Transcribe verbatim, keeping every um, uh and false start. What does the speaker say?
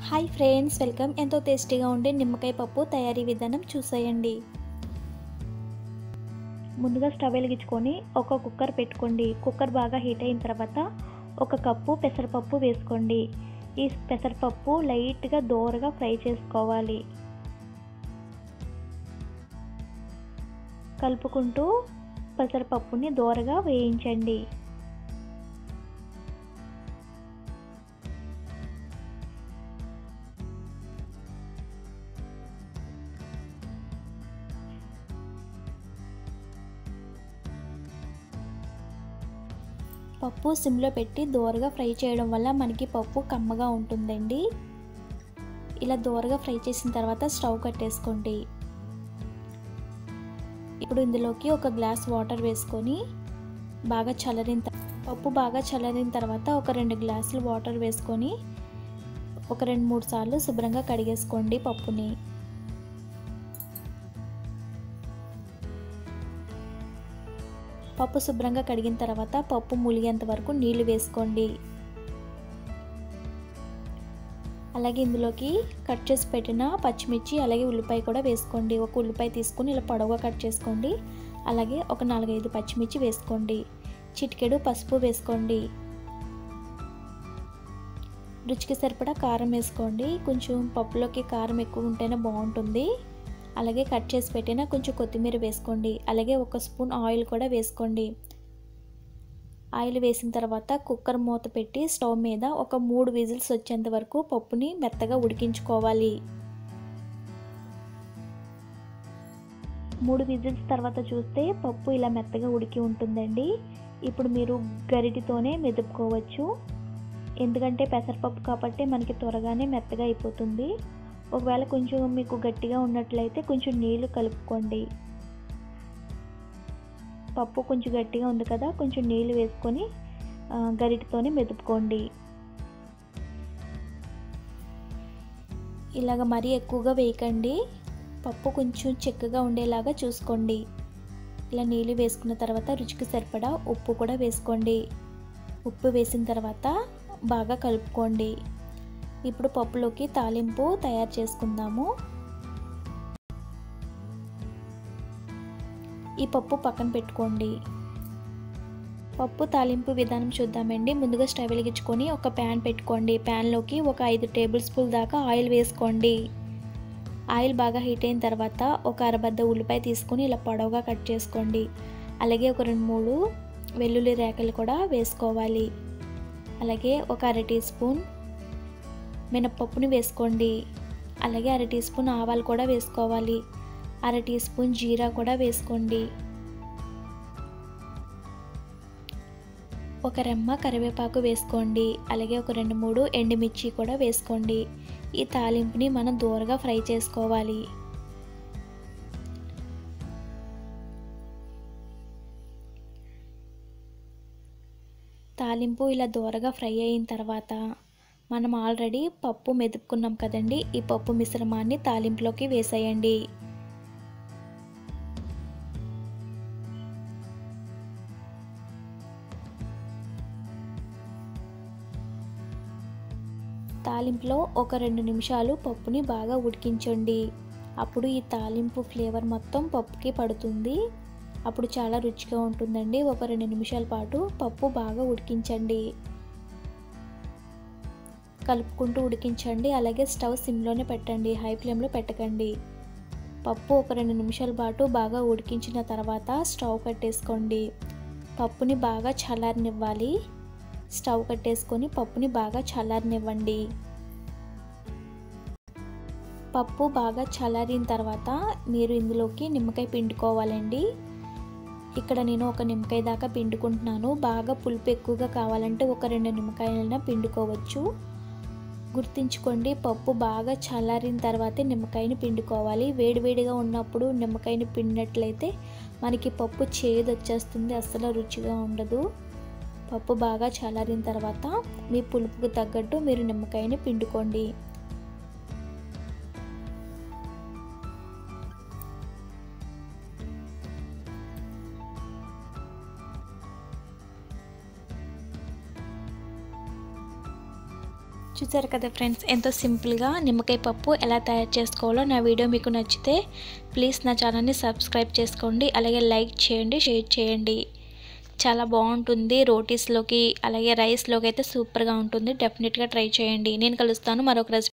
Hi friends, welcome. ఎంతో టేస్టీగా ఉండే నిమ్మకాయ పప్పు తయారీ విధానం చూసేయండి. ముందుగా స్టవ్ వెలిగించుకొని ఒక కుక్కర్ పెట్టుకోండి. కుక్కర్ బాగా హీట్ అయిన తర్వాత ఒక కప్పు పెసరపప్పు వేసుకోండి. ఈ పెసరపప్పు లైట్గా దోరగా ఫ్రై చేసుకోవాలి. కలుపుకుంటూ పెసరపప్పుని దోరగా వేయించండి. పప్పు సిమ్లో పెట్టి దోరగా ఫ్రై చేయడం వల్ల మనకి పప్పు కమ్మగా ఉంటుందండి. ఇలా దోరగా ఫ్రై చేసిన తర్వాత స్టవ్ కట్టేసుకోండి. ఇప్పుడు ఇందులోకి ఒక గ్లాస్ వాటర్ వేసుకొని బాగా చల్లారిన పప్పు బాగా చల్లారిన తర్వాత ఒక రెండు గ్లాసులు వాటర్ వేసుకొని ఒక రెండు మూడు సార్లు శుభ్రంగా కడిగేసుకోండి పప్పుని. పప్పు శుభ్రంగా కడిగిన తర్వాత పప్పు ములిగేంత వరకు నీళ్లు వేసుకోండి. అలాగే ఇందులోకి కట్ చేసి పెట్టిన పచ్చిమిర్చి అలాగే ఉల్లిపాయ కూడా వేసుకోండి. ఒక ఉల్లిపాయ తీసుకుని ఇలా పొడవుగా కట్ చేసుకోండి. అలాగే ఒక నాలుగైదు పచ్చిమిర్చి వేసుకోండి. చిటికెడు పసుపు వేసుకోండి. రుచికి సరిపడా కారం వేసుకోండి. కొంచెం పప్పులోకి కారం ఎక్కువ ఉంటేనే బాగుంటుంది. అలాగే కట్ చేసి పెట్టిన కొంచెం కొత్తిమీర వేసుకోండి. అలాగే ఒక స్పూన్ ఆయిల్ కూడా వేసుకోండి. ఆయిల్ వేసిన తర్వాత కుక్కర్ మూత పెట్టి స్టవ్ మీద ఒక మూడు విజిల్స్ వచ్చేంత వరకు పప్పుని మెత్తగా ఉడికించుకోవాలి. మూడు విజిల్స్ తర్వాత చూస్తే పప్పు ఇలా మెత్తగా ఉడికి ఉంటుందండి. ఇప్పుడు మీరు గరిటితోనే మెదుపుకోవచ్చు. ఎందుకంటే పెసరపప్పు కాబట్టి మనకి త్వరగానే మెత్తగా అయిపోతుంది. ఒకవేళ కొంచెం మీకు గట్టిగా ఉన్నట్లయితే కొంచెం నీళ్లు కలుపుకోండి. పప్పు కొంచెం గట్టిగా ఉంది కదా, కొంచెం నీళ్లు వేసుకొని గరిటతోనే మెదుపుకోండి. ఇలాగ మరీ ఎక్కువగా వేయకండి. పప్పు కొంచెం చిక్కగా ఉండేలాగా చూసుకోండి. ఇలా నీళ్లు వేసుకున్న తర్వాత రుచికి సరిపడా ఉప్పు కూడా వేసుకోండి. ఉప్పు వేసిన తర్వాత బాగా కలుపుకోండి. ఇప్పుడు పప్పులోకి తాలింపు తయారు చేసుకుందాము. ఈ పప్పు పక్కన పెట్టుకోండి. పప్పు తాలింపు విధానం చూద్దామండి. ముందుగా స్టవ్ వెలిగించుకొని ఒక ప్యాన్ పెట్టుకోండి. ప్యాన్లోకి ఒక ఐదు టేబుల్ స్పూన్ దాకా ఆయిల్ వేసుకోండి. ఆయిల్ బాగా హీట్ అయిన తర్వాత ఒక అరబద్ద ఉల్లిపాయ తీసుకొని ఇలా పొడవుగా కట్ చేసుకోండి. అలాగే ఒక రెండు మూడు వెల్లుల్లి రేకలు కూడా వేసుకోవాలి. అలాగే ఒక అర టీ స్పూన్ మినప్పప్పుని వేసుకోండి. అలాగే అర టీ స్పూన్ ఆవాలు కూడా వేసుకోవాలి. అర టీ స్పూన్ జీరా కూడా వేసుకోండి. ఒక రెమ్మ కరివేపాకు వేసుకోండి. అలాగే ఒక రెండు మూడు ఎండుమిర్చి కూడా వేసుకోండి. ఈ తాలింపుని మనం దూరగా ఫ్రై చేసుకోవాలి. తాలింపు ఇలా దూరగా ఫ్రై అయిన తర్వాత మనం ఆల్రెడీ పప్పు మెదుపుకున్నాం కదండి, ఈ పప్పు మిశ్రమాన్ని తాలింపులోకి వేసేయండి. తాలింపులో ఒక రెండు నిమిషాలు పప్పుని బాగా ఉడికించండి. అప్పుడు ఈ తాలింపు ఫ్లేవర్ మొత్తం పప్పుకి పడుతుంది. అప్పుడు చాలా రుచిగా ఉంటుందండి. ఒక రెండు నిమిషాల పాటు పప్పు బాగా ఉడికించండి. కలుపుకుంటూ ఉడికించండి. అలాగే స్టవ్ సిమ్లోనే పెట్టండి, హై ఫ్లేమ్లో పెట్టకండి. పప్పు ఒక రెండు నిమిషాల పాటు బాగా ఉడికించిన తర్వాత స్టవ్ కట్టేసుకోండి. పప్పుని బాగా చల్లారనివ్వాలి. స్టవ్ కట్టేసుకొని పప్పుని బాగా చల్లారనివ్వండి. పప్పు బాగా చల్లారిన తర్వాత మీరు ఇందులోకి నిమ్మకాయ పిండుకోవాలండి. ఇక్కడ నేను ఒక నిమ్మకాయ దాకా పిండుకుంటున్నాను. బాగా పులుపు ఎక్కువగా కావాలంటే ఒక రెండు నిమ్మకాయలైనా పిండుకోవచ్చు. గుర్తుంచుకోండి, పప్పు బాగా చల్లారిన తర్వాతే నిమ్మకాయని పిండుకోవాలి. వేడివేడిగా ఉన్నప్పుడు నిమ్మకాయని పిండినట్లయితే మనకి పప్పు చేదు వచ్చేస్తుంది, అస్సలు రుచిగా ఉండదు. పప్పు బాగా చల్లారిన తర్వాత మీ పులుపుకు తగ్గట్టు మీరు నిమ్మకాయని పిండుకోండి. చూసారు చూసారు కదా ఫ్రెండ్స్, ఎంతో సింపుల్గా నిమ్మకాయ పప్పు ఎలా తయారు చేసుకోవాలో. నా వీడియో మీకు నచ్చితే ప్లీజ్ నా ఛానల్ని సబ్స్క్రైబ్ చేసుకోండి, అలాగే లైక్ చేయండి, షేర్ చేయండి. చాలా బాగుంటుంది రోటీస్లోకి, అలాగే రైస్లోకి అయితే సూపర్గా ఉంటుంది. డెఫినెట్గా ట్రై చేయండి. నేను కలుస్తాను మరొక రెసిపీ.